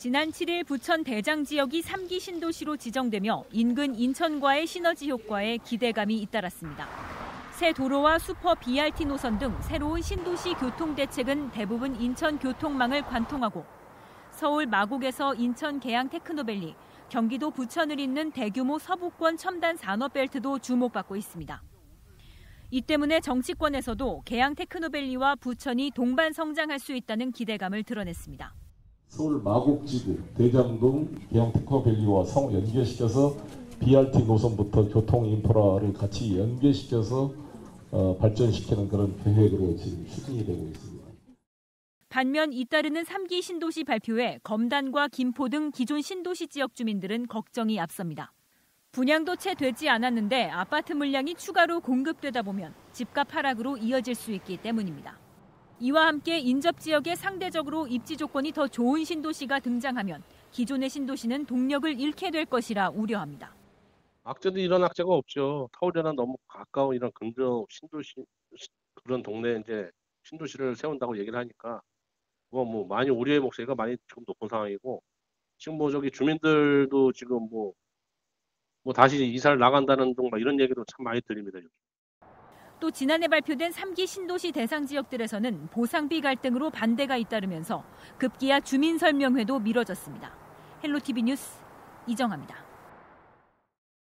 지난 7일 부천 대장 지역이 3기 신도시로 지정되며 인근 인천과의 시너지 효과에 기대감이 잇따랐습니다. 새 도로와 슈퍼 BRT 노선 등 새로운 신도시 교통 대책은 대부분 인천 교통망을 관통하고 서울 마곡에서 인천 계양 테크노밸리, 경기도 부천을 잇는 대규모 서부권 첨단 산업벨트도 주목받고 있습니다. 이 때문에 정치권에서도 계양 테크노밸리와 부천이 동반 성장할 수 있다는 기대감을 드러냈습니다. 서울 마곡지구, 대장동, 계양 테크노밸리와 상호 연계시켜서 BRT 노선부터 교통 인프라를 같이 연계시켜서 발전시키는 그런 계획으로 지금 추진이 되고 있습니다. 반면 잇따르는 3기 신도시 발표에 검단과 김포 등 기존 신도시 지역 주민들은 걱정이 앞섭니다. 분양도 채 되지 않았는데 아파트 물량이 추가로 공급되다 보면 집값 하락으로 이어질 수 있기 때문입니다. 이와 함께 인접 지역에 상대적으로 입지 조건이 더 좋은 신도시가 등장하면 기존의 신도시는 동력을 잃게 될 것이라 우려합니다. 악재도 이런 악재가 없죠. 서울이랑 너무 가까운 이런 근접 신도시 그런 동네에 이제 신도시를 세운다고 얘기를 하니까 뭐 많이 우려의 목소리가 많이 지금 높은 상황이고 지금 저기 주민들도 지금 뭐 다시 이사를 나간다는 등 이런 얘기도 참 많이 들립니다. 또 지난해 발표된 3기 신도시 대상 지역들에서는 보상비 갈등으로 반대가 잇따르면서 급기야 주민 설명회도 미뤄졌습니다. 헬로티비 뉴스 이정아입니다.